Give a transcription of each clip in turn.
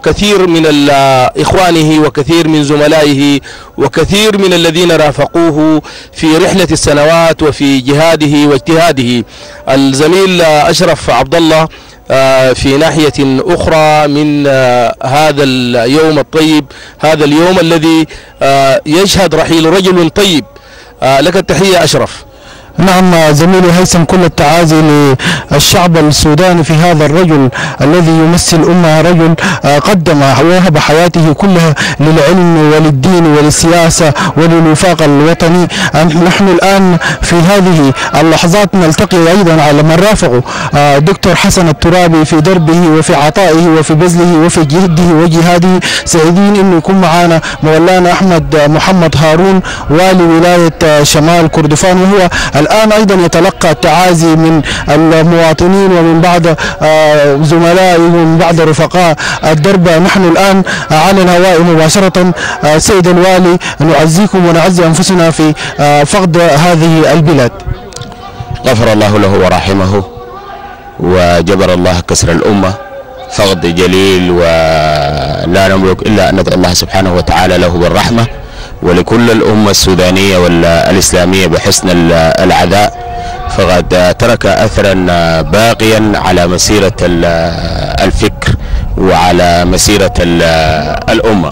كثير من إخوانه وكثير من زملائه وكثير من الذين رافقوه في رحلة السنوات وفي جهاده واجتهاده. الزميل أشرف عبد الله في ناحية أخرى من هذا اليوم الطيب، هذا اليوم الذي يشهد رحيل رجل طيب. لك التحية أشرف. نعم زميلي هيثم، كل التعازي للشعب السوداني في هذا الرجل الذي يمثل أمة، رجل قدم ووهب حياته كلها للعلم وللدين وللسياسة وللوفاق الوطني. نحن الآن في هذه اللحظات نلتقي أيضا على من رافقه دكتور حسن الترابي في دربه وفي عطائه وفي بذله وفي جهده وجهاده. سعيدين أنه يكون معنا مولانا أحمد محمد هارون والي ولاية شمال كردفان، وهو الآن أيضا يتلقى التعازي من المواطنين ومن بعض زملائه ومن بعض رفقاء الدرب. نحن الآن على الهواء مباشرة. سيد الوالي، نعزيكم ونعزي أنفسنا في فقد هذه البلاد. غفر الله له ورحمه وجبر الله كسر الأمة، فقد جليل ولا نملك إلا أن ندعو الله سبحانه وتعالى له بالرحمة ولكل الأمة السودانية والإسلامية بحسن العزاء، فقد ترك أثرا باقيا على مسيرة الفكر وعلى مسيرة الأمة.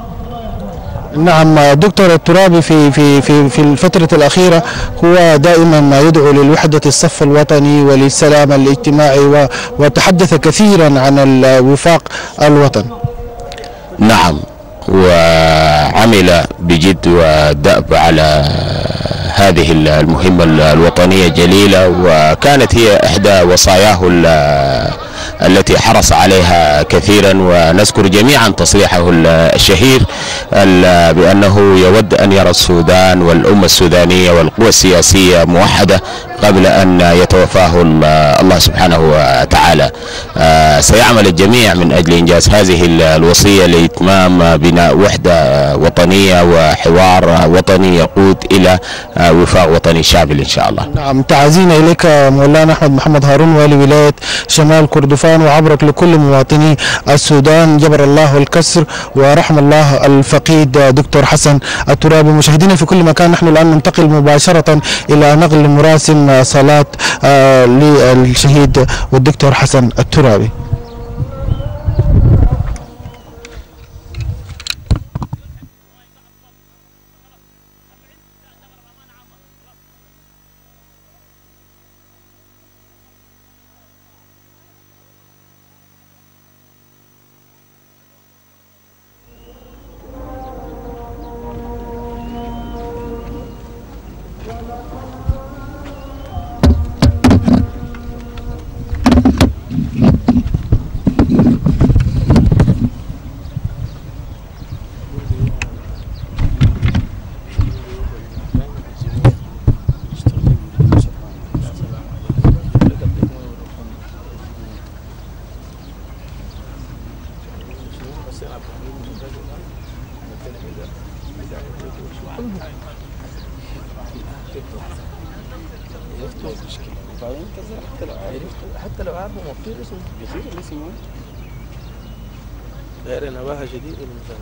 نعم دكتور الترابي، في الفترة الأخيرة هو دائما ما يدعو للوحدة الصف الوطني وللسلام الاجتماعي وتحدث كثيرا عن الوفاق الوطن. نعم، وعمل بجد ودأب على هذه المهمة الوطنية الجليلة، وكانت هي إحدى وصاياه التي حرص عليها كثيرا. ونذكر جميعا تصريحه الشهير بأنه يود أن يرى السودان والأمة السودانية والقوى السياسية موحدة قبل أن يتوفاه الله سبحانه وتعالى. سيعمل الجميع من أجل إنجاز هذه الوصية لإتمام بناء وحدة وطنية وحوار وطني يقود إلى وفاق وطني شامل إن شاء الله. نعم، تعازينا إليك مولانا أحمد محمد هارون والي ولاية شمال كردفان، وعبرك لكل مواطني السودان. جبر الله الكسر ورحم الله الفقيد دكتور حسن الترابي. مشاهدينا في كل مكان، نحن الآن ننتقل مباشرة إلى نقل مراسم صلاة للشهيد والدكتور حسن الترابي. حتى لو عارفه مطير اسمه بيصير الاسم غير نباهة شديدة بالنسبة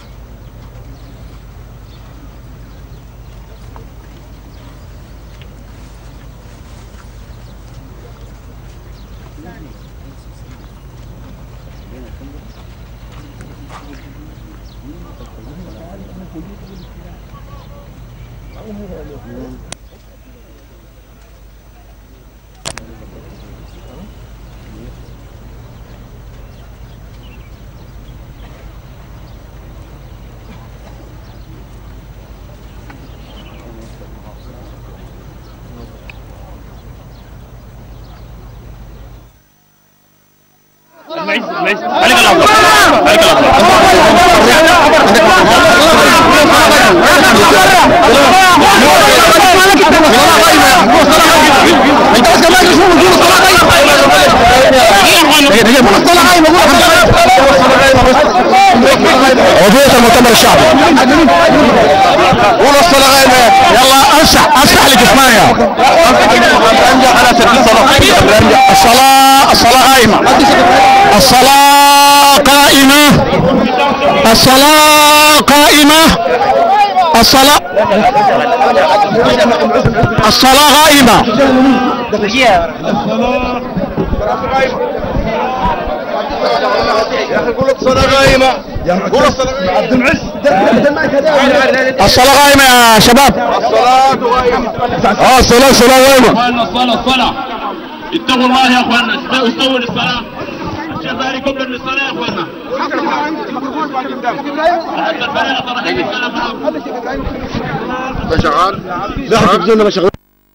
وظيفة المؤتمر الشعبي. قول الصلاة قايمة. يلا أشرح لجسمانيا. الصلاة قائمة. الصلاة قائمة. الصلاة قائمة. الصلاة قائمة. الصلاة قائمة يا شباب. الصلاة قائمة. الصلاة اتقوا الله يا اخوانا، استووا للصلاة. عشان باركم للصلاة يا اخوانا. شغال؟ لا شغال.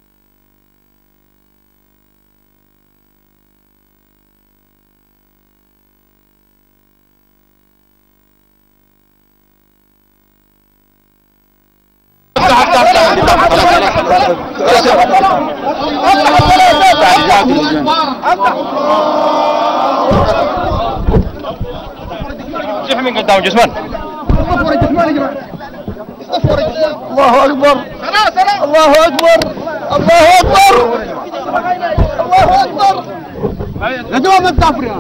زح من قدام جسمان. الله اكبر. الله اكبر. الله اكبر. الله اكبر. ندوم التفريع.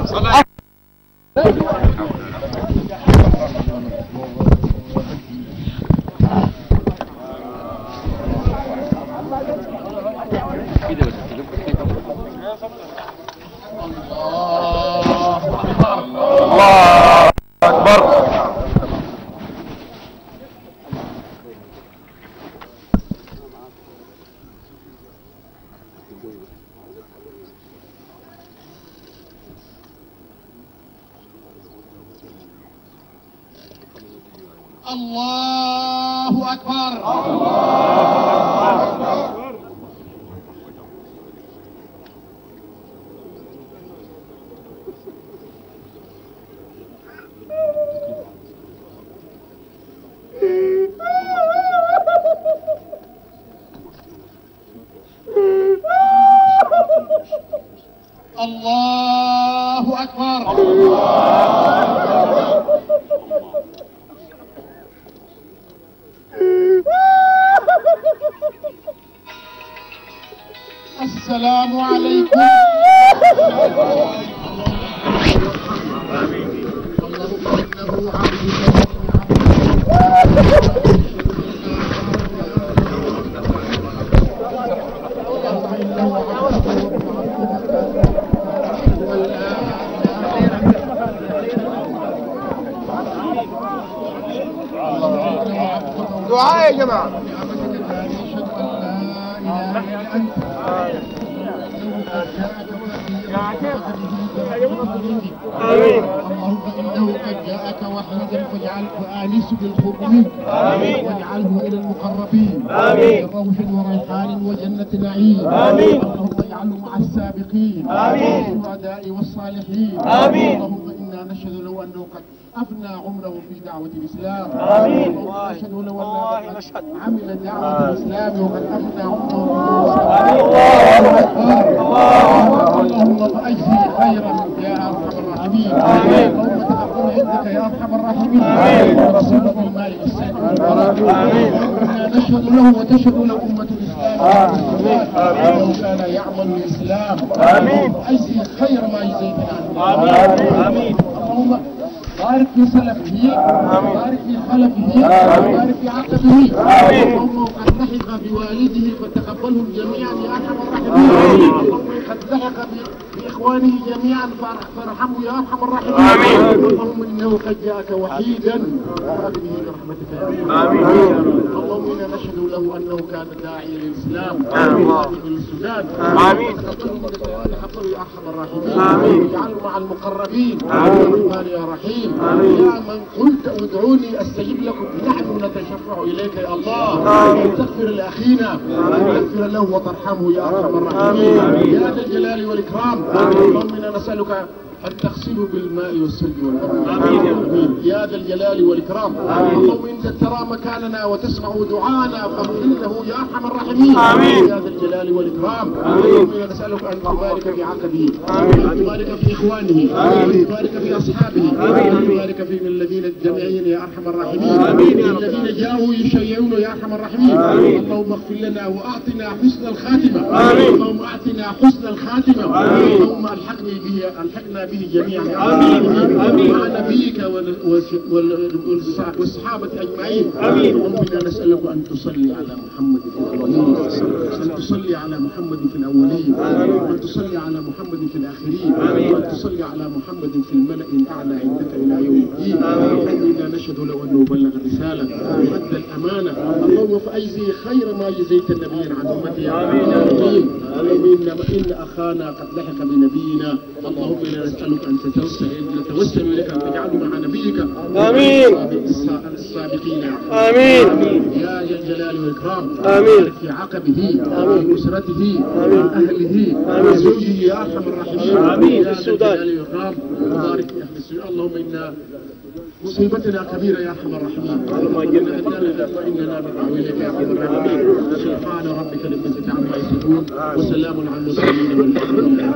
الله أكبر. الله أكبر. الله أكبر. السلام عليكم. دعاء يا جماعة. اللهم انه قد جاءك وحيدا فآنسه بالقربين. واجعله الى المقربين. بروح وريحان وجنة نعيم. اللهم اجعله مع السابقين والشهداء والصالحين. اللهم انا نشهد له انه قد أفنى عمره في دعوة الإسلام. نشهد له أنه عمل دعوة الإسلام وقد أفنى عمره اللهم فأجزي خيرا يا أرحم الراحمين. اللهم تقبل عندك يا أرحم الراحمين. ورسولك بالمال والسيد والبركة. نشهد له وتشهد له أمة الإسلام أنه كان يعمل الإسلام. فأجزي خير ما جزيتنا. اللهم بارك في سلفه. بارك في خلفه. بارك في عقبه. اللهم قد لحق بوالده فتقبلهم جميعا يا ارحم الراحمين. اللهم قد لحق باخوانه جميعا فارحمه يا ارحم الراحمين. اللهم انه قد جاءك وحيدا فاغنه برحمتك يا ارحم الراحمين. اللهم انا نشهد له انه كان داعيا للاسلام وخادما للسودان. تقبله يا ارحم الراحمين. واجعله مع المقربين يا رحيم. يا من قلت ادعوني استجب لكم. نحن نتشفع اليك يا الله ان تغفر لاخينا وتغفر له وترحمه يا ارحم الراحمين. يا ذا الجلال والاكرام. اللهم انا نسالك أن تغسلوا بالماء والثلج والبرد. يا ذا الجلال والإكرام. اللهم إنك ترى مكاننا وتسمع دعانا فاغفر له يا أرحم الراحمين. يا ذا الجلال والإكرام. اللهم إنا نسألك أن تبارك في عقبه. وأن تبارك في إخوانه. وأن تبارك في أصحابه. وأن تبارك في الذين الجميعين يا أرحم الراحمين. الذين جاءوا يشيعون يا أرحم الراحمين. اللهم اغفر لنا وأعطنا حسن الخاتمة. اللهم أعطنا حسن الخاتمة. اللهم ألحقنا به جميعا مع نبيك والصحابة أجمعين. اللهم إنا نسألك أن تصلي على محمد في الأولين، أن تصلي على محمد في الأولين، وأن تصلي على محمد في الآخرين، وأن تصلي على محمد في الملأ الأعلى عندك إلى يوم الدين. اللهم إنا نشهد لو أنه بلغ الرسالة وأدى الأمانة. اللهم فأجزي خير ما جزيت النبيين عن أمتي يا رب العالمين. إن أخانا قد لحق بنبينا. اللهم إنا نسألك أن نتوسل إليك أن تجعله مع نبيك السابقين. آمين يا ذا الجلال والإكرام. آمين في عقبه وفي أسرته وأهله وزوجه يا أرحم الراحمين. آمين. يا ذا الجلال والإكرام وبارك في أهل السودان. اللهم إنا مصيبتنا كبيرة يا أرحم الراحمين. وإننا ندعو إليك يا أرحم الراحمين. سبحان ربك رب العزة عما يصفون وسلام على المرسلين والحمد لله.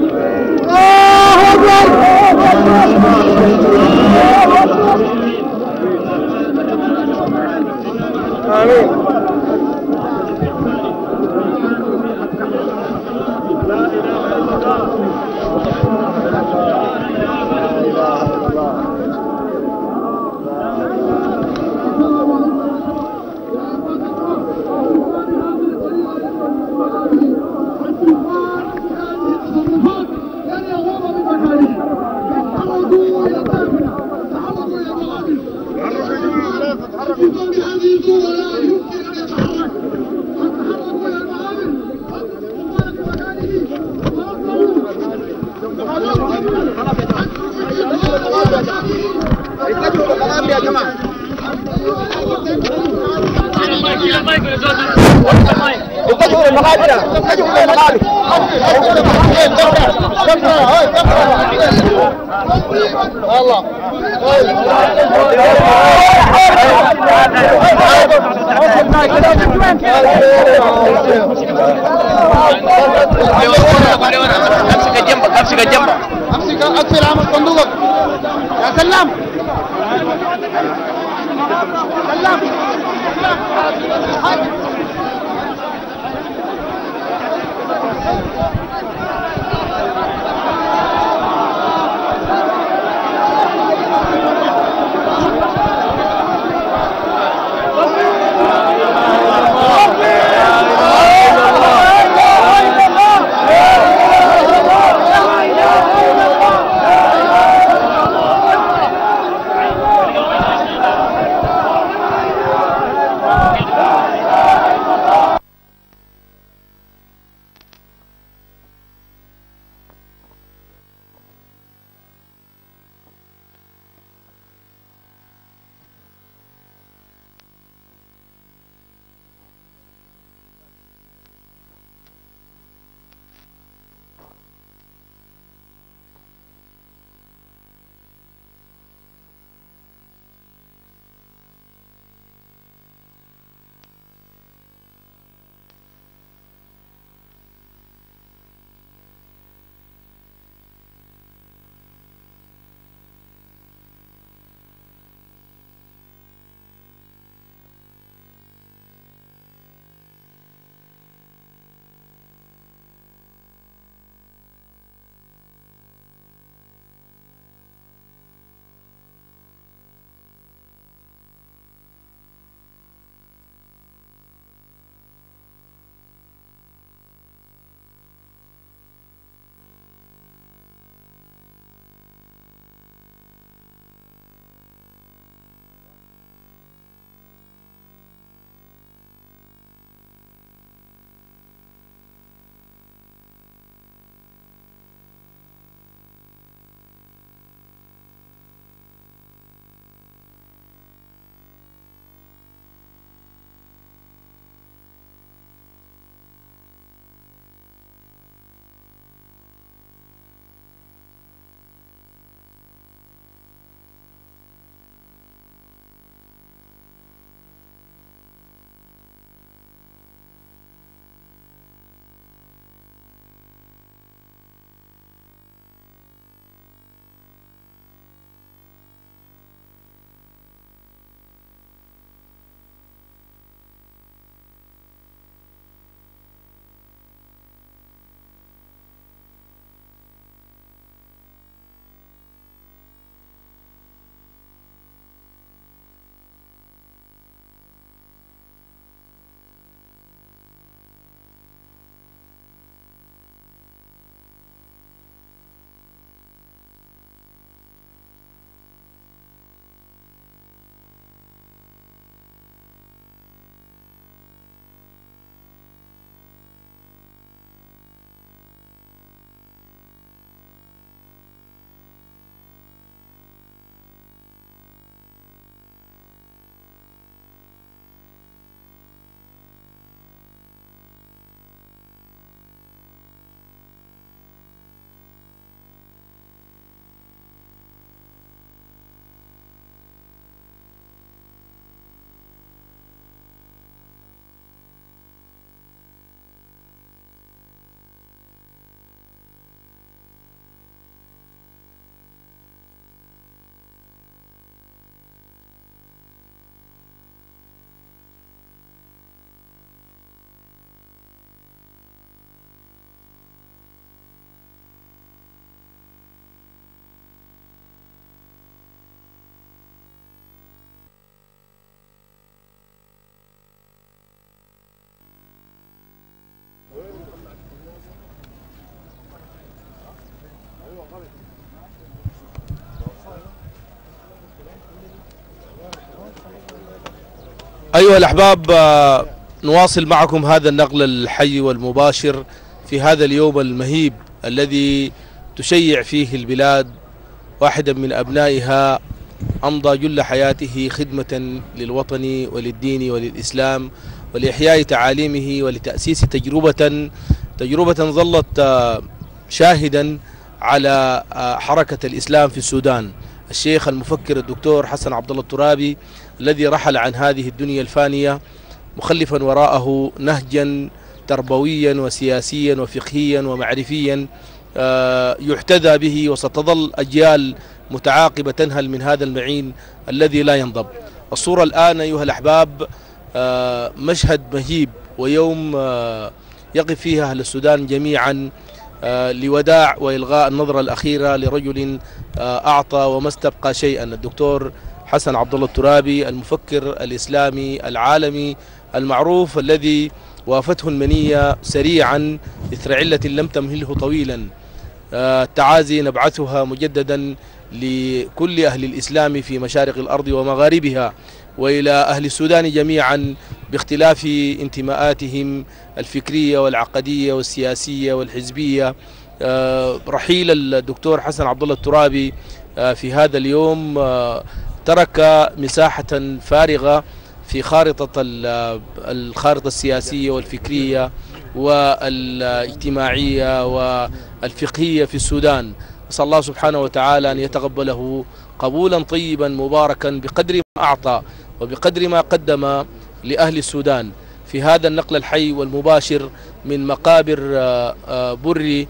آمين. أقفل عمل صندوقك يا سلام. أيها الأحباب، نواصل معكم هذا النقل الحي والمباشر في هذا اليوم المهيب الذي تشيع فيه البلاد واحدا من أبنائها أمضى جل حياته خدمة للوطن وللدين وللإسلام ولإحياء تعاليمه ولتأسيس تجربة ظلت شاهدا على حركة الإسلام في السودان. الشيخ المفكر الدكتور حسن عبد الله الترابي الذي رحل عن هذه الدنيا الفانية مخلفا وراءه نهجا تربويا وسياسيا وفقهيا ومعرفيا يحتذى به، وستظل أجيال متعاقبة تنهل من هذا المعين الذي لا ينضب. الصورة الآن أيها الأحباب مشهد مهيب ويوم يقف فيها أهل السودان جميعا لوداع وإلغاء النظرة الأخيرة لرجل أعطى وما استبقى شيئا، الدكتور حسن عبد الله الترابي المفكر الإسلامي العالمي المعروف الذي وافته المنية سريعا إثر علة لم تمهله طويلا. التعازي نبعثها مجددا لكل أهل الإسلام في مشارق الأرض ومغاربها، وإلى أهل السودان جميعا باختلاف انتماءاتهم الفكرية والعقدية والسياسية والحزبية. رحيل الدكتور حسن عبد الله الترابي في هذا اليوم ترك مساحة فارغة في الخارطة السياسية والفكرية والاجتماعية والفقهية في السودان. نسأل الله سبحانه وتعالى أن يتقبله قبولا طيبا مباركا بقدر ما أعطى وبقدر ما قدم لأهل السودان في هذا النقل الحي والمباشر من مقابر بري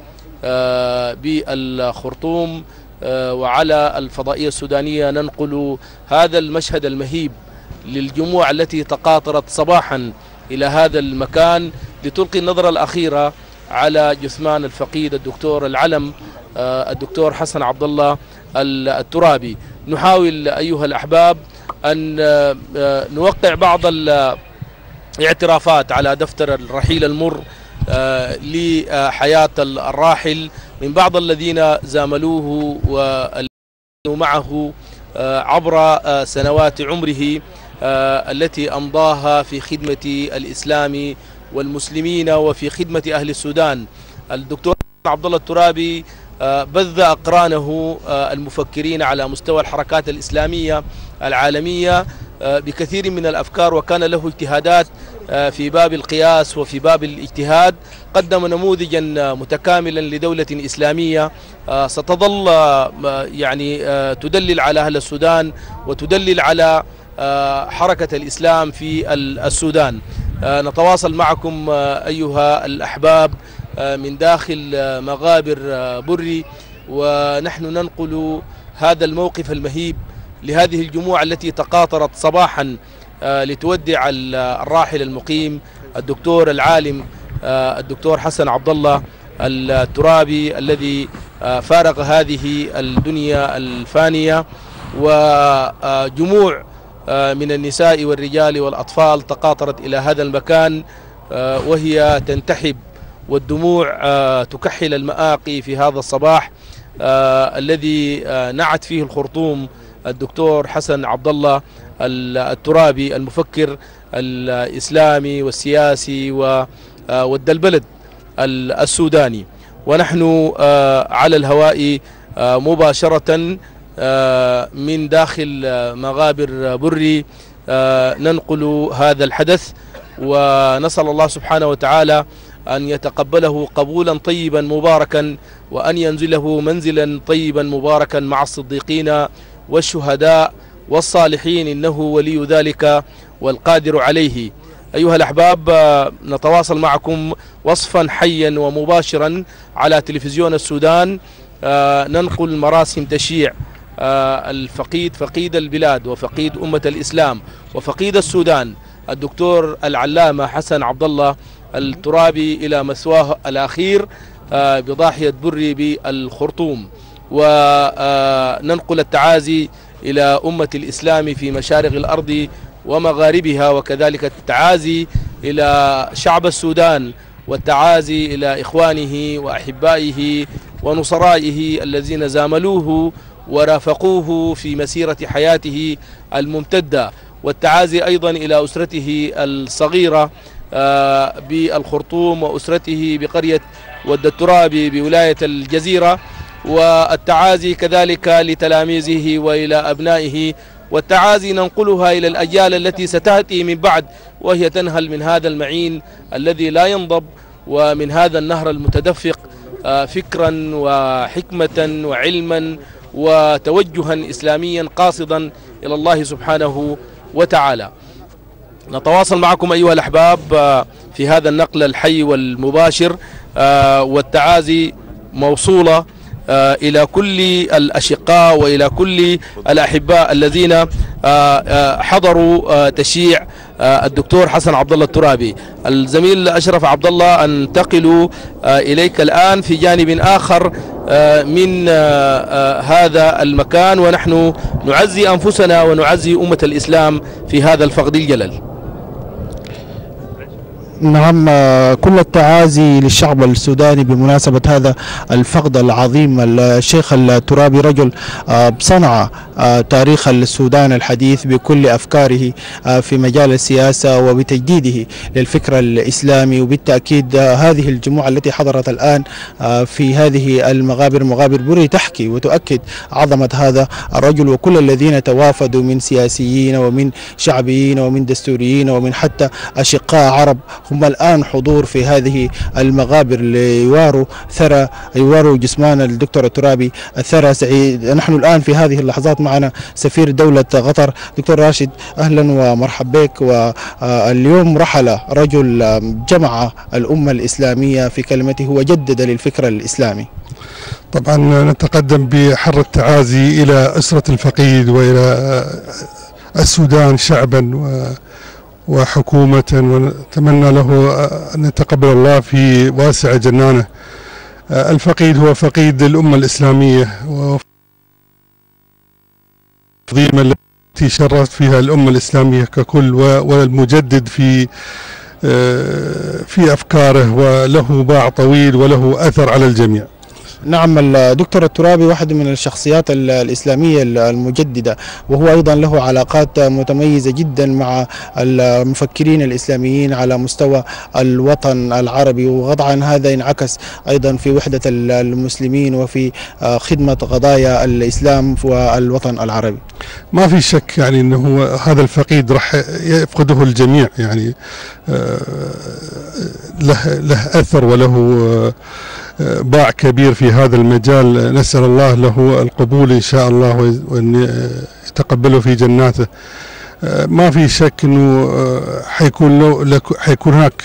بالخرطوم وعلى الفضائية السودانية. ننقل هذا المشهد المهيب للجموع التي تقاطرت صباحا إلى هذا المكان لتلقي النظرة الأخيرة على جثمان الفقيد الدكتور العلم الدكتور حسن عبد الله الترابي. نحاول أيها الأحباب أن نوقع بعض الاعترافات على دفتر الرحيل المر لحياة الراحل من بعض الذين زاملوه ومعه عبر سنوات عمره التي أمضاها في خدمة الإسلام والمسلمين وفي خدمة أهل السودان. الدكتور عبد الله الترابي بذ أقرانه المفكرين على مستوى الحركات الإسلامية العالمية بكثير من الأفكار، وكان له اجتهادات في باب القياس وفي باب الاجتهاد. قدم نموذجا متكاملا لدولة إسلامية ستظل يعني تدلل على أهل السودان وتدلل على حركة الإسلام في السودان. نتواصل معكم أيها الأحباب من داخل مغابر بري، ونحن ننقل هذا الموقف المهيب لهذه الجموع التي تقاطرت صباحا لتودع الراحل المقيم الدكتور العالم الدكتور حسن عبد الله الترابي الذي فارق هذه الدنيا الفانية. وجموع من النساء والرجال والأطفال تقاطرت إلى هذا المكان وهي تنتحب والدموع تكحل المآقي في هذا الصباح الذي نعت فيه الخرطوم الدكتور حسن عبد الله الترابي المفكر الإسلامي والسياسي والدلبلد السوداني. ونحن على الهواء مباشرة من داخل مغابر بري ننقل هذا الحدث، ونسأل الله سبحانه وتعالى أن يتقبله قبولا طيبا مباركا، وأن ينزله منزلا طيبا مباركا مع الصديقين والشهداء والصالحين، إنه ولي ذلك والقادر عليه. أيها الأحباب، نتواصل معكم وصفا حيا ومباشرا على تلفزيون السودان. ننقل مراسم تشييع الفقيد، فقيد البلاد وفقيد أمة الإسلام وفقيد السودان الدكتور العلامة حسن عبد الله الترابي إلى مثواه الأخير بضاحية بري بالخرطوم. وننقل التعازي إلى أمة الإسلام في مشارق الأرض ومغاربها، وكذلك التعازي إلى شعب السودان والتعازي إلى إخوانه وأحبائه ونصرائه الذين زاملوه ورافقوه في مسيرة حياته الممتدة. والتعازي أيضا إلى أسرته الصغيرة بالخرطوم وأسرته بقرية ود الترابي بولاية الجزيرة، والتعازي كذلك لتلاميذه وإلى أبنائه، والتعازي ننقلها إلى الأجيال التي ستأتي من بعد وهي تنهل من هذا المعين الذي لا ينضب ومن هذا النهر المتدفق فكرا وحكمة وعلما وتوجها إسلاميا قاصدا إلى الله سبحانه وتعالى. نتواصل معكم أيها الأحباب في هذا النقل الحي والمباشر، والتعازي موصولة إلى كل الأشقاء وإلى كل الأحباء الذين حضروا تشييع الدكتور حسن عبد الله الترابي. الزميل أشرف عبد الله أنتقل إليك الآن في جانب آخر من هذا المكان، ونحن نعزي أنفسنا ونعزي أمة الإسلام في هذا الفقد الجلل. نعم، كل التعازي للشعب السوداني بمناسبة هذا الفقد العظيم. الشيخ الترابي رجل صنع تاريخ السودان الحديث بكل أفكاره في مجال السياسة وبتجديده للفكر الإسلامي، وبالتأكيد هذه الجموع التي حضرت الآن في هذه المغابر، مغابر بري، تحكي وتؤكد عظمة هذا الرجل، وكل الذين توافدوا من سياسيين ومن شعبيين ومن دستوريين ومن حتى أشقاء عرب هم الآن حضور في هذه المغابر ليواروا ثرى، يواروا جثمان الدكتور الترابي الثرى. سعيد نحن الآن في هذه اللحظات معنا سفير دولة قطر دكتور راشد، أهلا ومرحبا بك. واليوم رحل رجل جمع الأمة الإسلامية في كلمته وجدد للفكر الإسلامي. طبعا نتقدم بحر التعازي إلى أسرة الفقيد وإلى السودان شعبا وحكومة، ونتمنى له أن يتقبل الله في واسع جنانه. الفقيد هو فقيد الأمة الإسلامية وفضيمة التي شرفت فيها الأمة الإسلامية ككل، والمجدد في أفكاره، وله باع طويل وله أثر على الجميع. نعم، الدكتور الترابي واحد من الشخصيات الإسلامية المجددة، وهو أيضا له علاقات متميزة جدا مع المفكرين الإسلاميين على مستوى الوطن العربي، وقطعا هذا ينعكس أيضا في وحدة المسلمين وفي خدمة قضايا الإسلام والوطن العربي. ما في شك يعني أنه هذا الفقيد راح يفقده الجميع، يعني له أثر وله باع كبير في هذا المجال. نسأل الله له القبول إن شاء الله وأن يتقبله في جناته. ما في شك أنه حيكون هناك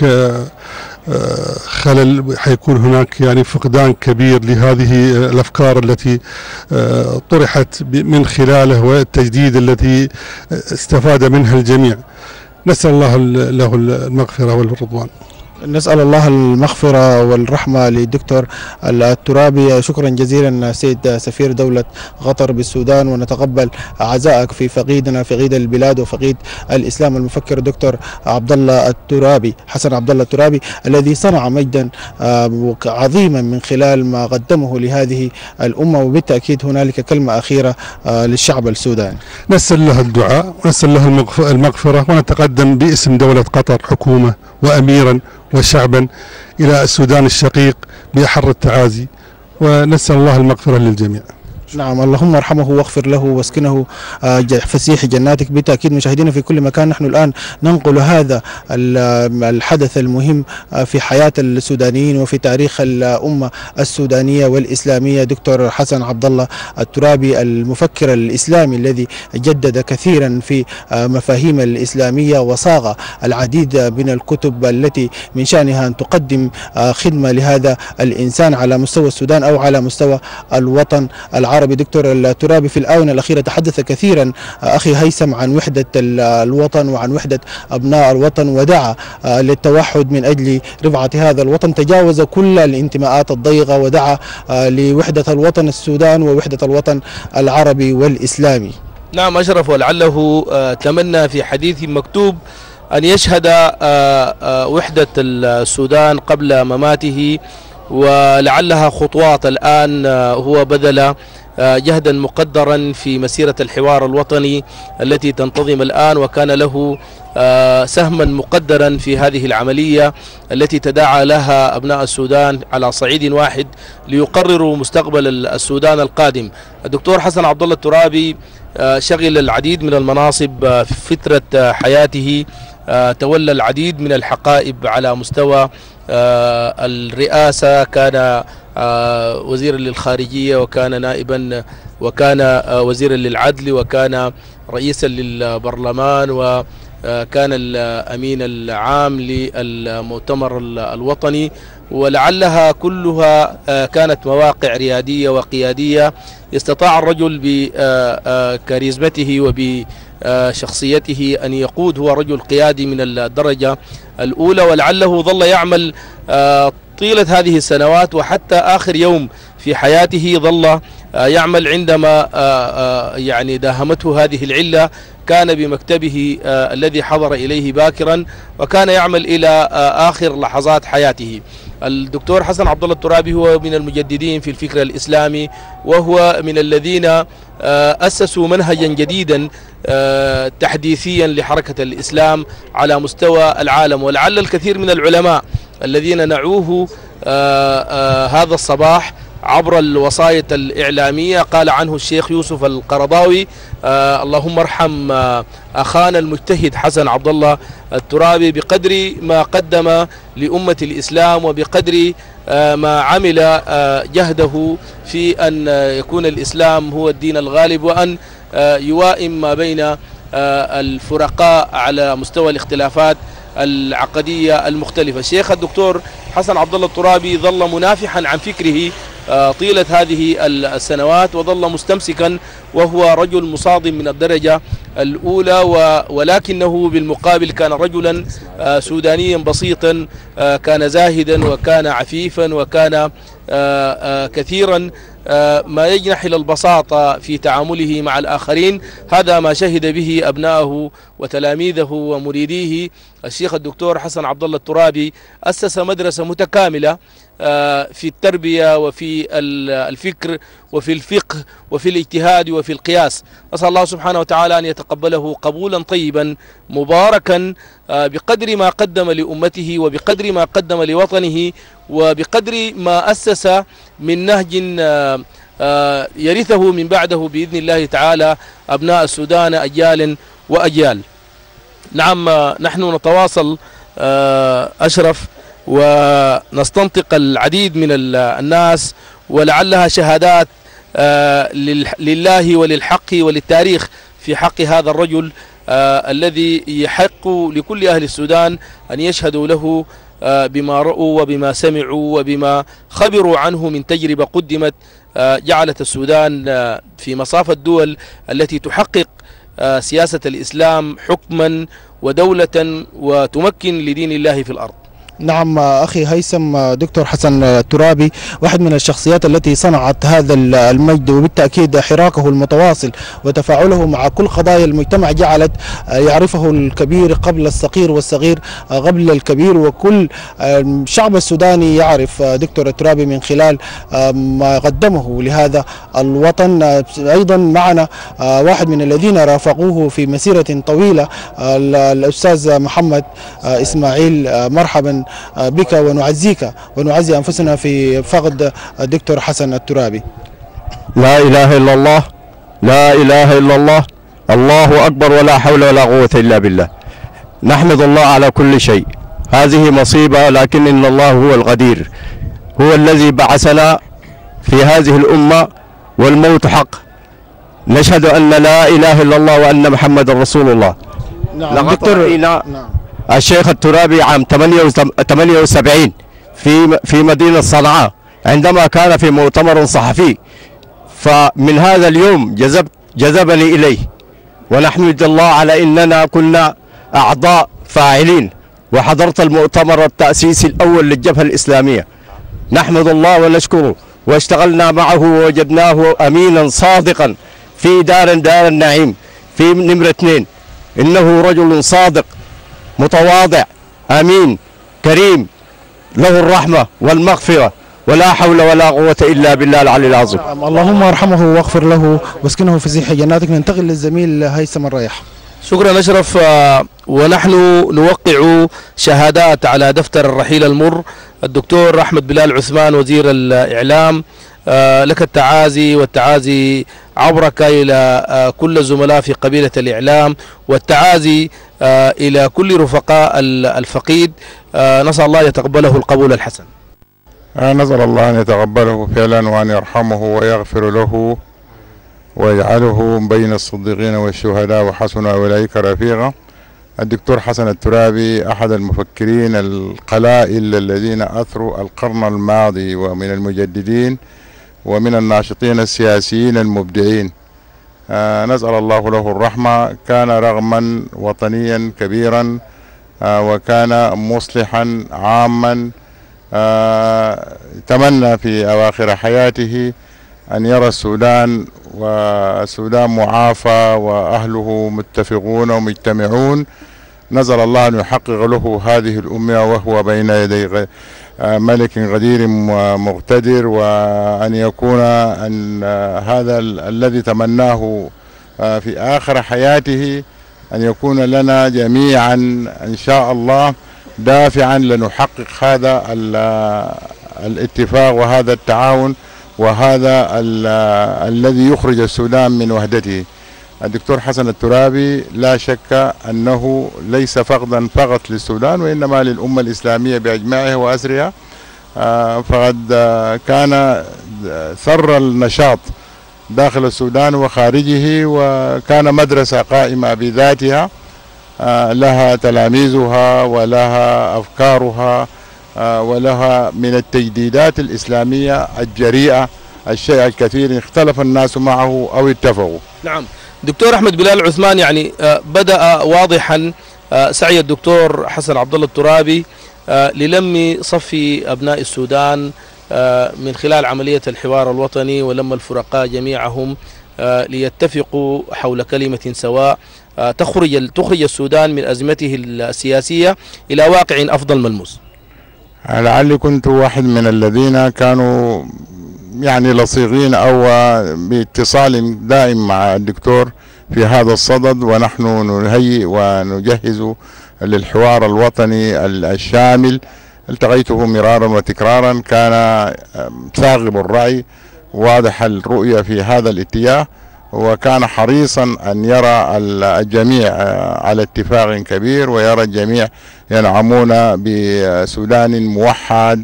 خلل، حيكون هناك يعني فقدان كبير لهذه الأفكار التي طرحت من خلاله والتجديد الذي استفاد منها الجميع. نسأل الله له المغفرة والرضوان. نسأل الله المغفرة والرحمة للدكتور الترابي. شكرا جزيلا سيد سفير دولة قطر بالسودان، ونتقبل عزائك في فقيدنا، فقيد البلاد وفقيد الإسلام، المفكر الدكتور عبد الله الترابي، حسن عبد الله الترابي، الذي صنع مجدا عظيما من خلال ما قدمه لهذه الأمة. وبالتأكيد هنالك كلمة أخيرة للشعب السوداني. نسأل له الدعاء ونسأل له المغفرة، ونتقدم باسم دولة قطر حكومة وأميرا وشعبا إلى السودان الشقيق بأحر التعازي، ونسأل الله المغفرة للجميع. نعم، اللهم ارحمه واغفر له واسكنه فسيح جناتك. بالتأكيد مشاهدينا في كل مكان، نحن الآن ننقل هذا الحدث المهم في حياة السودانيين وفي تاريخ الأمة السودانية والإسلامية. دكتور حسن عبد الله الترابي، المفكر الإسلامي الذي جدد كثيرا في مفاهيم الإسلامية وصاغ العديد من الكتب التي من شأنها أن تقدم خدمة لهذا الإنسان على مستوى السودان أو على مستوى الوطن العربي. دكتور الترابي في الآونة الأخيرة تحدث كثيرا أخي هيثم عن وحدة الوطن وعن وحدة أبناء الوطن، ودعا للتوحد من أجل رفعة هذا الوطن، تجاوز كل الانتماءات الضيقة ودعا لوحدة الوطن السودان ووحدة الوطن العربي والإسلامي. نعم أشرف، ولعله تمنى في حديث مكتوب أن يشهد وحدة السودان قبل مماته، ولعلها خطوات الآن هو بذل جهدا مقدرا في مسيرة الحوار الوطني التي تنتظم الآن، وكان له سهما مقدرا في هذه العملية التي تداعى لها أبناء السودان على صعيد واحد ليقرروا مستقبل السودان القادم. الدكتور حسن عبد الله الترابي شغل العديد من المناصب في فترة حياته، تولى العديد من الحقائب على مستوى الرئاسة، كان وزيرا للخارجية، وكان نائبا، وكان وزيرا للعدل، وكان رئيسا للبرلمان، وكان الأمين العام للمؤتمر الوطني، ولعلها كلها كانت مواقع ريادية وقيادية استطاع الرجل بكاريزمته وبشخصيته أن يقود. هو رجل قيادي من الدرجة الأولى، ولعله ظل يعمل طيلة هذه السنوات وحتى آخر يوم في حياته ظل يعمل. عندما يعني داهمته هذه العلة كان بمكتبه الذي حضر إليه باكرا، وكان يعمل إلى آخر لحظات حياته. الدكتور حسن عبد الله الترابي هو من المجددين في الفكر الإسلامي، وهو من الذين أسسوا منهجا جديدا تحديثيا لحركة الإسلام على مستوى العالم. ولعل الكثير من العلماء الذين نعوه هذا الصباح عبر الوسائط الإعلامية قال عنه الشيخ يوسف القرضاوي اللهم ارحم أخانا المجتهد حسن عبد الله الترابي بقدر ما قدم لأمة الإسلام، وبقدر ما عمل جهده في أن يكون الإسلام هو الدين الغالب، وأن يوائم ما بين الفرقاء على مستوى الاختلافات العقدية المختلفة. الشيخ الدكتور حسن عبد الله الترابي ظل منافحا عن فكره طيلة هذه السنوات، وظل مستمسكا، وهو رجل مصادم من الدرجة الأولى، ولكنه بالمقابل كان رجلا سودانيا بسيطا، كان زاهدا وكان عفيفا، وكان كثيرا ما يجنح إلى البساطة في تعامله مع الآخرين. هذا ما شهد به أبنائه وتلاميذه ومريديه. الشيخ الدكتور حسن عبد الله الترابي أسس مدرسة متكاملة في التربية وفي الفكر وفي الفقه وفي الاجتهاد وفي القياس. أسأل الله سبحانه وتعالى أن يتقبله قبولا طيبا مباركا بقدر ما قدم لأمته، وبقدر ما قدم لوطنه، وبقدر ما أسس من نهج يرثه من بعده بإذن الله تعالى أبناء السودان أجيال وأجيال. نعم، نحن نتواصل أشرف ونستنطق العديد من الناس، ولعلها شهادات لله وللحق وللتاريخ في حق هذا الرجل الذي يحق لكل أهل السودان أن يشهدوا له بما رأوا وبما سمعوا وبما خبروا عنه من تجربة قدمت جعلت السودان في مصاف الدول التي تحقق سياسة الإسلام حكما ودولة وتمكن لدين الله في الأرض. نعم أخي هيثم، دكتور حسن الترابي واحد من الشخصيات التي صنعت هذا المجد، وبالتأكيد حراكه المتواصل وتفاعله مع كل قضايا المجتمع جعلت يعرفه الكبير قبل الصغير والصغير قبل الكبير، وكل الشعب السوداني يعرف دكتور الترابي من خلال ما قدمه لهذا الوطن. أيضا معنا واحد من الذين رافقوه في مسيرة طويلة، الأستاذ محمد إسماعيل. مرحبا بك، ونعزيك ونعزي أنفسنا في فقد الدكتور حسن الترابي. لا إله إلا الله، لا إله إلا الله، الله أكبر، ولا حول ولا قوة إلا بالله. نحمد الله على كل شيء. هذه مصيبة، لكن إن الله هو القدير، هو الذي بعثنا في هذه الأمة، والموت حق. نشهد أن لا إله إلا الله وأن محمد رسول الله. نعم دكتور. نعم. الشيخ الترابي عام 78 في مدينة صنعاء عندما كان في مؤتمر صحفي، فمن هذا اليوم جذبني إليه، ونحمد الله على أننا كنا أعضاء فاعلين، وحضرت المؤتمر التأسيسي الأول للجبهة الإسلامية. نحمد الله ونشكره، واشتغلنا معه ووجدناه أمينا صادقا في دار النعيم في نمرة 2. إنه رجل صادق متواضع أمين كريم، له الرحمة والمغفرة ولا حول ولا قوة إلا بالله العلي العظيم. اللهم ارحمه واغفر له واسكنه في فسيح جناتك. ننتقل للزميل هيثم الريح. شكرا أشرف. ونحن نوقع شهادات على دفتر الرحيل المر الدكتور أحمد بلال عثمان وزير الإعلام. لك التعازي والتعازي عبرك إلى كل الزملاء في قبيلة الإعلام، والتعازي إلى كل رفقاء الفقيد. نسأل الله يتقبله القبول الحسن. نسأل الله أن يتقبله فعلا وأن يرحمه ويغفر له ويجعله بين الصديقين والشهداء وحسن أولئك رفيقا. الدكتور حسن الترابي أحد المفكرين القلائل الذين أثروا القرن الماضي، ومن المجددين ومن الناشطين السياسيين المبدعين. نسأل الله له الرحمة. كان رغما وطنيا كبيرا، وكان مصلحا عاما. تمنى في أواخر حياته أن يرى السودان والسودان معافى وأهله متفقون ومجتمعون. نزل الله أن يحقق له هذه الأمنية وهو بين يدي ملك قدير مقتدر، وأن يكون أن هذا الذي تمناه في آخر حياته أن يكون لنا جميعا إن شاء الله دافعا لنحقق هذا الاتفاق وهذا التعاون وهذا الذي يخرج السودان من وحدته. الدكتور حسن الترابي لا شك أنه ليس فقدا فقط للسودان وإنما للأمة الإسلامية بأجمعها وأسرها. فقد كان ثر النشاط داخل السودان وخارجه، وكان مدرسة قائمة بذاتها لها تلاميذها ولها أفكارها ولها من التجديدات الإسلامية الجريئة الشيء الكثير اختلف الناس معه أو اتفقوا. نعم دكتور أحمد بلال عثمان، يعني بدأ واضحا سعي الدكتور حسن عبد الله الترابي للم صف أبناء السودان من خلال عملية الحوار الوطني، ولم الفرقاء جميعهم ليتفقوا حول كلمة سواء تخرج السودان من أزمته السياسية إلى واقع أفضل ملموس. لعلي كنت واحد من الذين كانوا يعني لصيغين أو باتصال دائم مع الدكتور في هذا الصدد، ونحن نهيئ ونجهز للحوار الوطني الشامل. التقيته مرارا وتكرارا، كان ثاقب الرأي واضح الرؤية في هذا الاتجاه، وكان حريصا أن يرى الجميع على اتفاق كبير، ويرى الجميع ينعمون بسودان موحد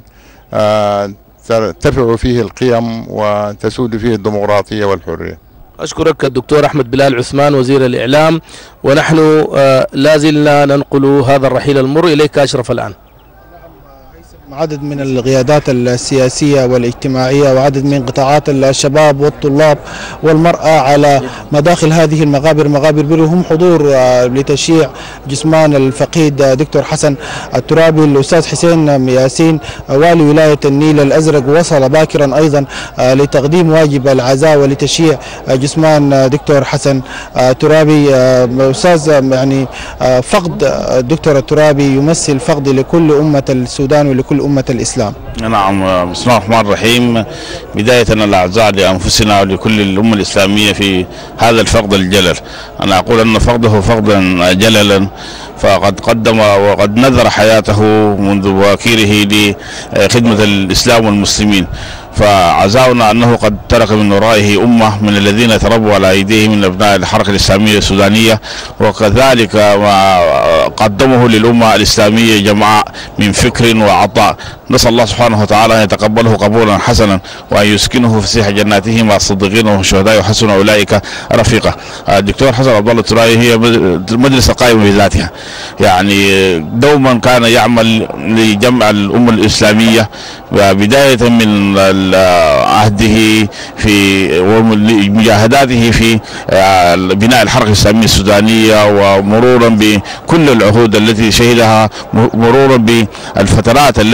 ترتفع فيه القيم وتسود فيه الديمقراطية والحرية. أشكرك الدكتور أحمد بلال عثمان وزير الإعلام، ونحن لازلنا ننقل هذا الرحيل المر إليك أشرف الآن. عدد من القيادات السياسية والاجتماعية وعدد من قطاعات الشباب والطلاب والمرأة على مداخل هذه المقابر، مقابر بر، هم حضور لتشييع جثمان الفقيد دكتور حسن الترابي. الأستاذ حسين ياسين والي ولاية النيل الأزرق وصل باكرا أيضا لتقديم واجب العزاء ولتشييع جثمان دكتور حسن الترابي. أستاذ، يعني فقد الدكتور الترابي يمثل فقد لكل أمة السودان ولكل أمة الإسلام. نعم، بسم الله الرحمن الرحيم. بداية الأعزاء لأنفسنا ولكل الأمة الإسلامية في هذا الفقد الجلل. أنا أقول أن فقده فقدا جللا، فقد قدم وقد نذر حياته منذ بواكيره لخدمة الإسلام والمسلمين، فعزاؤنا أنه قد ترك من ورائه أمة من الذين تربوا على أيديهم من أبناء الحركة الإسلامية السودانية، وكذلك ما قدمه للأمة الإسلامية جمعاء من فكر وعطاء. نسأل الله سبحانه وتعالى أن يتقبله قبولا حسنا، وأن يسكنه في فسيح جناته مع الصديقين والشهداء وحسن أولئك رفيقا. الدكتور حسن عبد الله الترابي هي مدرسة قائمة بذاتها، يعني دوما كان يعمل لجمع الأمة الإسلامية، بداية من عهده في ومجاهداته في بناء الحركة الإسلامية السودانية، ومرورا بكل العهود التي شهدها، مرورا بالفترات التي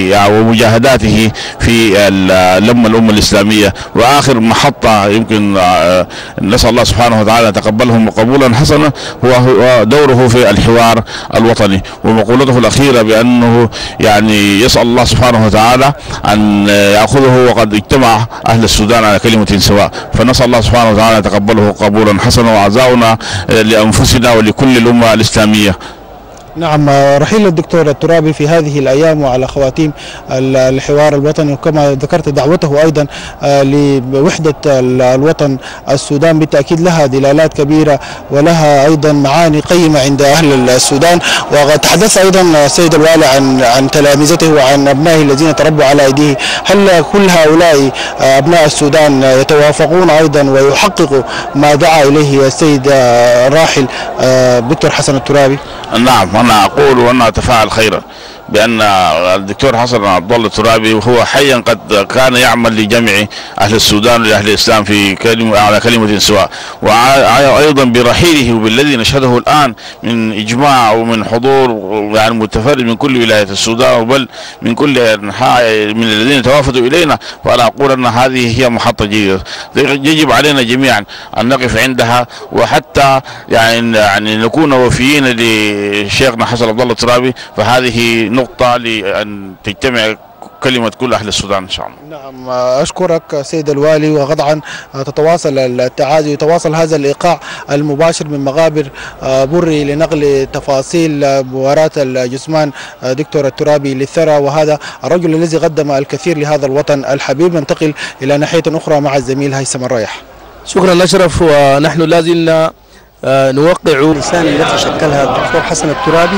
ومجاهداته في الأمة الإسلامية. وآخر محطة يمكن نسأل الله سبحانه وتعالى أن يتقبلهم قبولا حسنا هو دوره في الحوار الوطني، ومقولته الأخيرة بأنه يعني يسأل الله سبحانه وتعالى أن يأخذه وقد اجتمع أهل السودان على كلمة سواء. فنسأل الله سبحانه وتعالى أن يتقبله قبولا حسنا، وعزاؤنا لأنفسنا ولكل الأمة الإسلامية. نعم، رحيل الدكتور الترابي في هذه الأيام وعلى خواتيم الحوار الوطني، وكما ذكرت دعوته أيضا لوحدة الوطن السودان بالتأكيد لها دلالات كبيرة ولها أيضا معاني قيمة عند أهل السودان. وقد تحدث أيضا السيد الوالي عن تلامذته وعن أبنائه الذين تربوا على أيديه. هل كل هؤلاء أبناء السودان يتوافقون أيضا ويحققوا ما دعا إليه السيد الراحل دكتور حسن الترابي؟ نعم، أنا أقول وأنا أتفاعل خيرا بأن الدكتور حسن عبد الله الترابي وهو حيا قد كان يعمل لجمع أهل السودان ولأهل الإسلام في على كلمة سواء، وأيضا برحيله وبالذي نشهده الآن من إجماع ومن حضور يعني متفرد من كل ولاية السودان وبل من كل أنحاء من الذين توافدوا إلينا. فأنا أقول أن هذه هي محطة جيدة يجب علينا جميعا أن نقف عندها، وحتى يعني نكون وفيين لشيخنا حسن عبد الله الترابي. فهذه نقطة لأن تجتمع كلمة كل أهل السودان إن شاء الله. نعم، أشكرك سيد الوالي، وغضعا تتواصل التعازي ويتواصل هذا الإيقاع المباشر من مغابر بري لنقل تفاصيل مباراة الجثمان دكتور الترابي للثرى، وهذا الرجل الذي قدم الكثير لهذا الوطن الحبيب. ننتقل إلى ناحية أخرى مع الزميل هيثم الرايح. شكرا أشرف، ونحن لازلنا نوقع اللسان التي شكلها الدكتور حسن الترابي،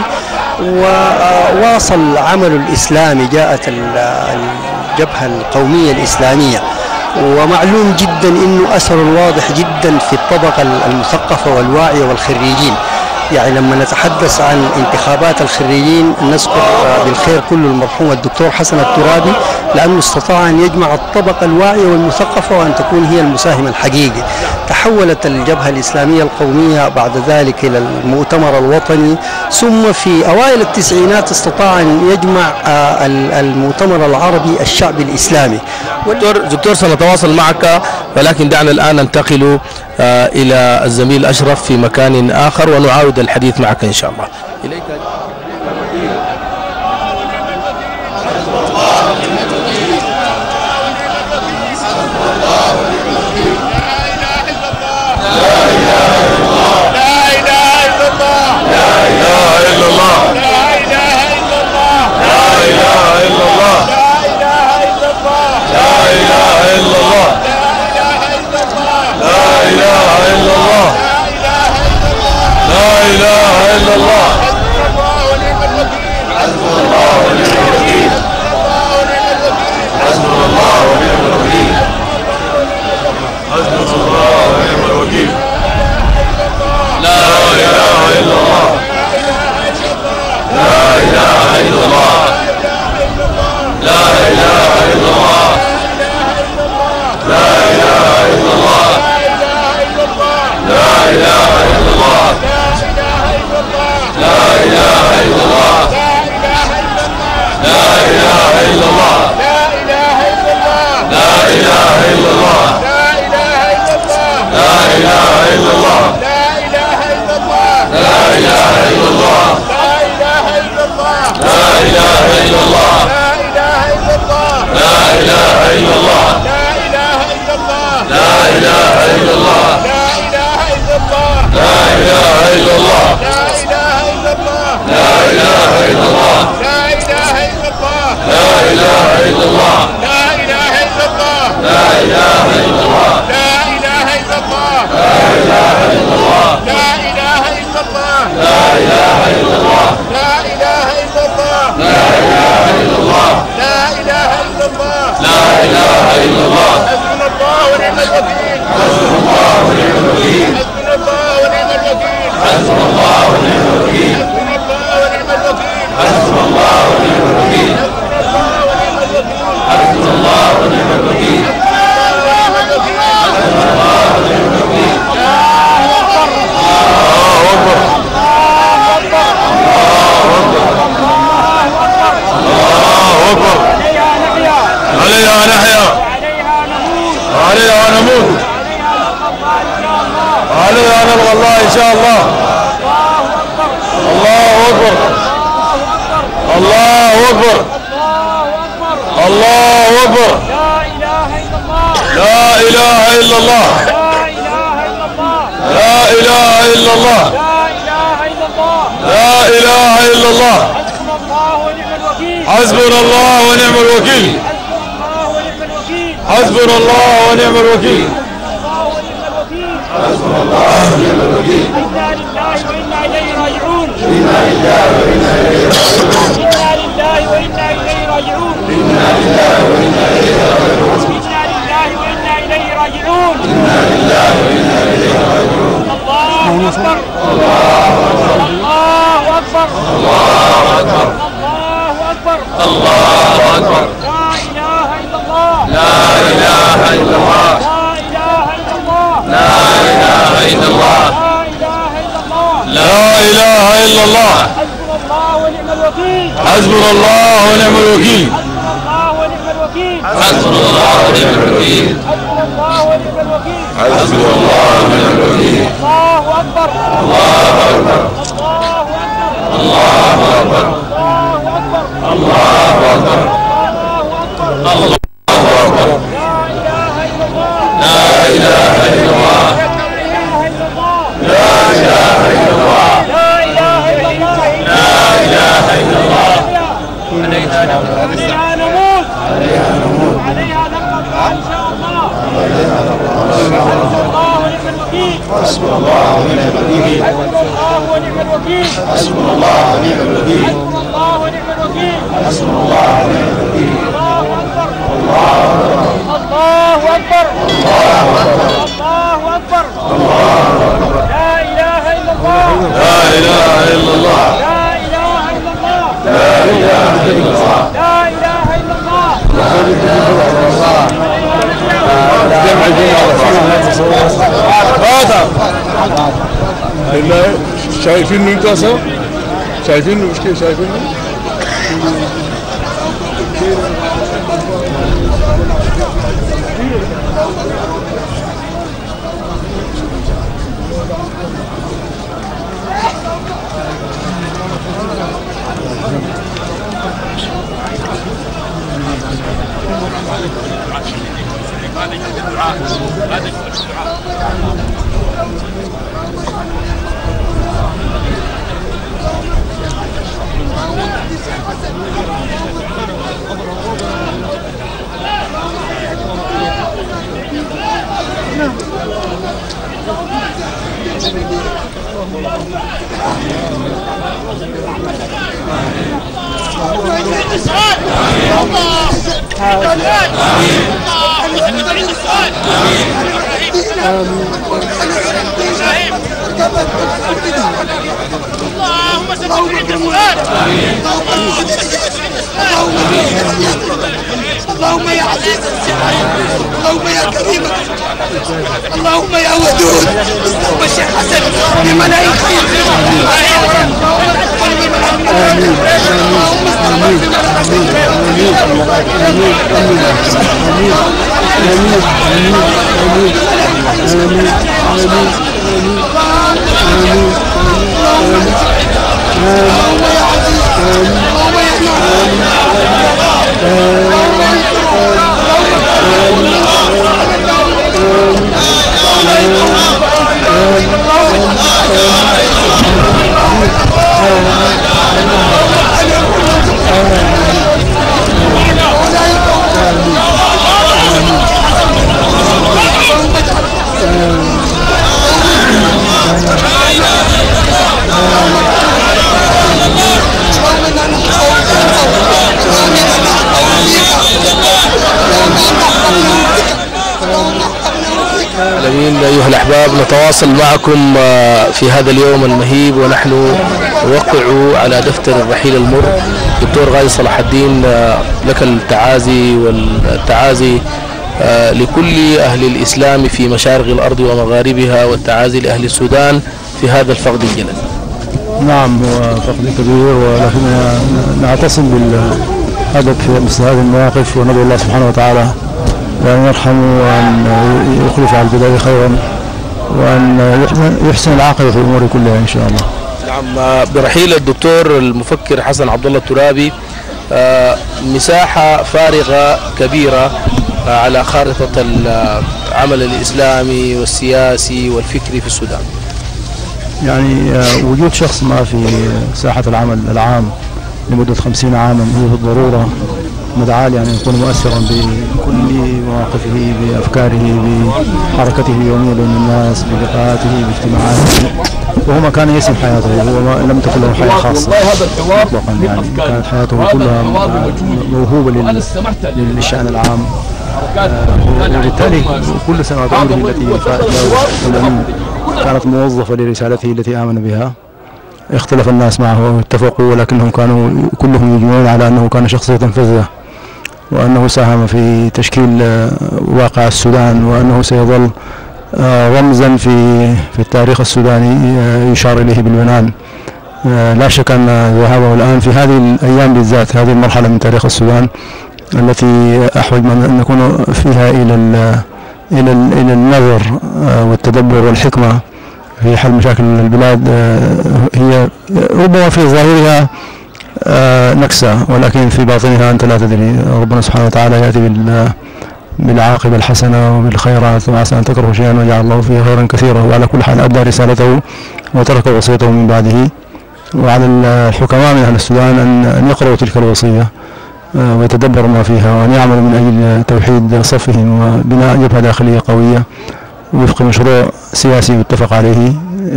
وواصل عمله الإسلامي. جاءت الجبهة القومية الإسلامية، ومعلوم جدا أنه أثر واضح جدا في الطبقة المثقفة والواعية والخريجين. يعني لما نتحدث عن انتخابات الخريجين نذكر بالخير كل المرحوم الدكتور حسن الترابي، لأنه استطاع أن يجمع الطبقة الواعية والمثقفة وأن تكون هي المساهم الحقيقي. تحولت الجبهة الإسلامية القومية بعد ذلك إلى المؤتمر الوطني، ثم في أوائل التسعينات استطاع أن يجمع المؤتمر العربي الشعبي الإسلامي. دكتور سنتواصل معك، ولكن دعنا الآن ننتقل إلى الزميل أشرف في مكان آخر ونعاود الحديث معك إن شاء الله. إليك. أكبر. الله. الله أكبر. الله أكبر. الله أكبر. لا إله إلا الله. لا إله إلا الله. لا إله إلا الله. حسبنا الله ونعم الوكيل. حسبنا الله ونعم الوكيل. حسبنا الله ونعم الوكيل. إنا لله وإنا إليه راجعون. إنا لله وإنا إليه راجعون. إنا لله وإنا إليه راجعون. إنا لله وإنا إليه راجعون. إنا لله وإنا إليه راجعون. إنا لله وإنا إليه راجعون. الله أكبر. الله أكبر. الله أكبر. الله أكبر. الله أكبر. الله أكبر. لا إله إلا الله. لا إله إلا الله. لا إله إلا الله. لا إله إلا الله. لا إله إلا الله. حسبنا الله ونعم الوكيل. حسبنا الله ونعم الوكيل. حسبنا الله ونعم الوكيل. حسبنا الله ونعم الوكيل. حسبنا الله ونعم الوكيل. الله أكبر. الله أكبر. الله أكبر. الله أكبر. الله أكبر. لا إله إلا الله. لا إله إلا الله. لا إله إلا الله. لا إله إلا الله. عليها نموت. عليها نبقى إن شاء الله. حسبنا الله ونعم الوكيل. حسبنا الله ونعم الوكيل. حسبنا الله ونعم الوكيل. حسبنا الله ونعم الوكيل. الله أكبر. الله أكبر. الله أكبر. الله أكبر. الله أكبر. لا إله إلا الله. لا إله إلا الله. لا إله إلا الله. لا إله إلا الله. لا إله إلا الله. هذا شايفينه انت اصلا؟ شايفينه مش كده شايفينه؟ اللهم سدد عند السؤال. اللهم يا عزيز السماء، اللهم يا كريم، اللهم يا ودود، اللهم الشيخ حسن بملايين خير. أيها الأحباب، نتواصل معكم في هذا اليوم المهيب ونحن نوقع على دفتر الرحيل المر. دكتور غازي صلاح الدين، لك التعازي والتعازي لكل أهل الإسلام في مشارق الأرض ومغاربها، والتعازي لأهل السودان في هذا الفقد الجلل. نعم، هو فقد كبير، ولكننا نعتصم بالأدب في مثل هذه المواقف، وندعو الله سبحانه وتعالى وأن يرحمه وأن يخلف على البلاد خيرا، وأن يحسن العاقبة في الأمور كلها إن شاء الله. نعم. برحيل الدكتور المفكر حسن عبد الله الترابي مساحة فارغة كبيرة على خارطة العمل الإسلامي والسياسي والفكري في السودان. يعني وجود شخص ما في ساحة العمل العام لمدة 50 عاما هو بالضرورة مدعاة يعني يكون مؤثرا بكل مواقفه، بأفكاره، بحركته اليومية بين الناس، بلقاءاته، باجتماعاته، وهو ما كان يسم حياته، هو لم تكن له حياة خاصة مطلقا، يعني كانت حياته كلها موهوبة للشأن العام. وبالتالي كل سنوات عمره التي فاتت كانت موظفة لرسالته التي آمن بها. اختلف الناس معه واتفقوا، ولكنهم كانوا كلهم يجمعون على أنه كان شخصية فذة، وأنه ساهم في تشكيل واقع السودان، وأنه سيظل رمزا في التاريخ السوداني يشار إليه بالبنان. لا شك أن ذهابه الآن في هذه الأيام بالذات، هذه المرحلة من تاريخ السودان التي أحوج أن نكون فيها إلى النظر والتدبر والحكمة في حل مشاكل البلاد، هي ربما في ظاهرها نكسة، ولكن في باطنها أنت لا تدري. ربنا سبحانه وتعالى يأتي بالعاقبة الحسنة وبالخيرات، وعسى أن تكرهوا شيئا ويجعل الله فيه خيرا كثيرا. وعلى كل حال أدى رسالته وترك وصيته من بعده، وعلى الحكماء من أهل السودان أن يقرأوا تلك الوصية ويتدبروا ما فيها، وأن يعملوا من أجل توحيد صفهم وبناء جبهة داخلية قوية وفق مشروع سياسي متفق عليه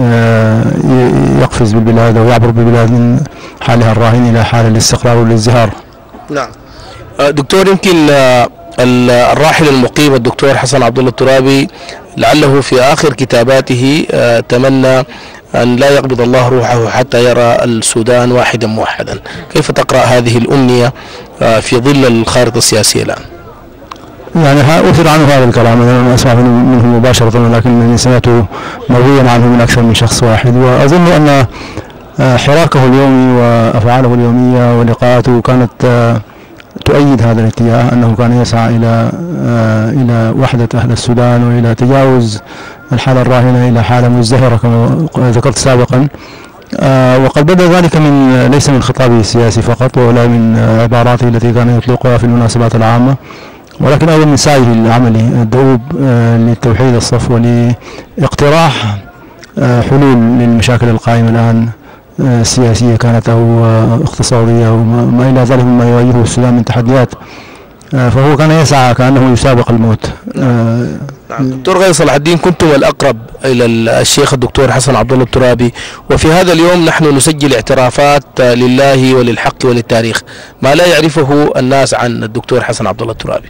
يقفز بالبلاد أو يعبر بالبلاد من حالها الراهن إلى حال الاستقرار والازدهار. نعم. دكتور، يمكن الراحل المقيم الدكتور حسن عبد الله الترابي لعله في آخر كتاباته تمنى أن لا يقبض الله روحه حتى يرى السودان واحدا موحدا. كيف تقرأ هذه الأمنية في ظل الخارطة السياسية الآن؟ يعني أثر عنه هذا الكلام، أنا لم أسمع منه مباشرة، ولكنني سمعته مرويا عنه من أكثر من شخص واحد. وأظن أن حراكه اليومي وأفعاله اليومية ولقاءاته كانت تؤيد هذا الاتجاه، أنه كان يسعى إلى وحدة أهل السودان وإلى تجاوز الحالة الراهنة إلى حالة مزدهرة كما ذكرت سابقا. وقد بدا ذلك ليس من خطابه السياسي فقط، ولا من عباراته التي كان يطلقها في المناسبات العامة، ولكن أيضا من سعيه العملي الدؤوب لتوحيد الصف ولاقتراح حلول للمشاكل القائمة الآن، سياسية كانت أو اقتصادية أو ما إلى ذلك مما يواجهه السودان من تحديات. فهو كان يسعى كأنه يسابق الموت. دكتور غير صلاح الدين، كنتم الأقرب إلى الشيخ الدكتور حسن عبد الله الترابي، وفي هذا اليوم نحن نسجل اعترافات لله وللحق وللتاريخ. ما لا يعرفه الناس عن الدكتور حسن عبد الله الترابي؟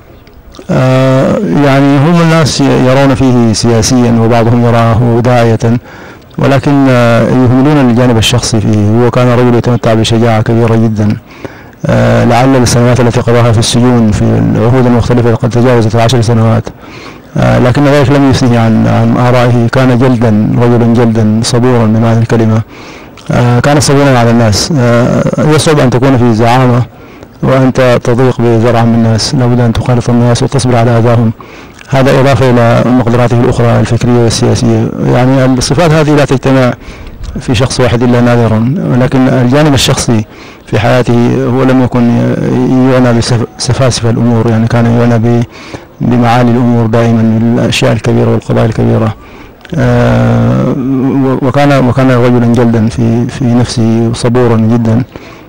يعني هم الناس يرون فيه سياسيا، وبعضهم يراه داعية، ولكن يهملون الجانب الشخصي فيه. هو كان رجل يتمتع بشجاعة كبيرة جدا، لعل السنوات التي قضاها في السجون في العهود المختلفة قد تجاوزت 10 سنوات، لكن ذلك لم يثنه عن آرائه. كان جلدا، رجلا جلدا صبورا بمعنى الكلمة، كان صبورا على الناس. يصعب أن تكون في زعامة وأنت تضيق بذرع من الناس، لابد أن تخالط الناس وتصبر على أذاهم. هذا إضافة إلى مقدراته الأخرى الفكرية والسياسية. يعني الصفات هذه لا تجتمع في شخص واحد إلا نادرا، ولكن الجانب الشخصي في حياته هو لم يكن يعنى بسفاسف الأمور، يعني كان يعنى بمعالي الأمور دائما، بالأشياء الكبيرة والقضايا الكبيرة. وكان رجلا جلدا في نفسه، صبورا جدا،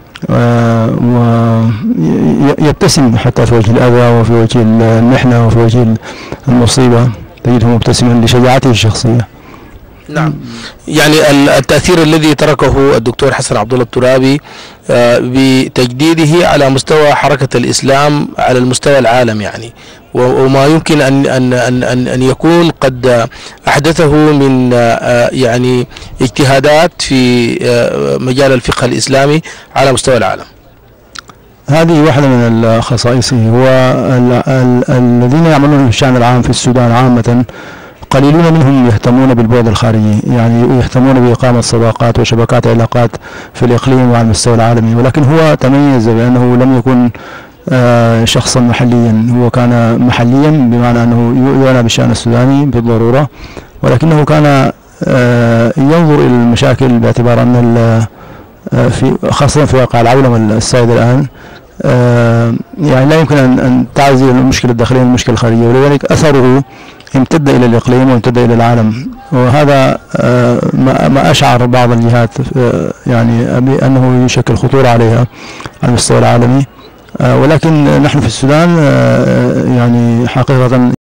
ويبتسم حتى في وجه الأذى وفي وجه المحنة وفي وجه المصيبة، تجده مبتسما لشجاعته الشخصية. نعم. يعني التأثير الذي تركه الدكتور حسن عبد الله الترابي بتجديده على مستوى حركة الإسلام على المستوى العالم، يعني وما يمكن أن يكون قد أحدثه من يعني اجتهادات في مجال الفقه الإسلامي على مستوى العالم. هذه واحدة من خصائصه. هو الذين يعملون في الشأن العام في السودان عامة قليلون منهم يهتمون بالبعد الخارجي، يعني يهتمون بإقامة صداقات وشبكات علاقات في الإقليم وعلى المستوى العالمي، ولكن هو تميز بأنه لم يكن شخصا محليا. هو كان محليا بمعنى أنه يعنى بالشأن السوداني بالضرورة، ولكنه كان ينظر إلى المشاكل باعتبار أن خاصة في واقع العولمة السائد الآن يعني لا يمكن أن تعزل المشكلة الداخلية من المشكلة الخارجية، ولذلك أثره امتد إلى الإقليم وامتد إلى العالم. وهذا ما أشعر بعض الجهات يعني أنه يشكل خطورة عليها على المستوى العالمي. ولكن نحن في السودان يعني حقيقة